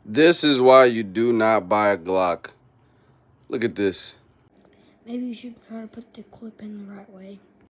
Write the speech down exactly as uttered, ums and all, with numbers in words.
This is why you do not buy a Glock. Look at this. Maybe you should try to put the clip in the right way.